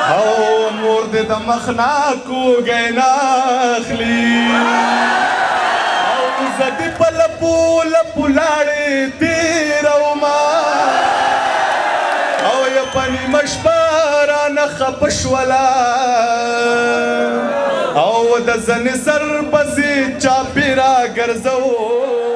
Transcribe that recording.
او مور دې د مخنا کوږی نه اخلي او زه دې په لپو لپو لاړې تېرومه او یا په نیمه شپه رانه خفه شوله او د زنې سر پسې چاپې را ګرځوم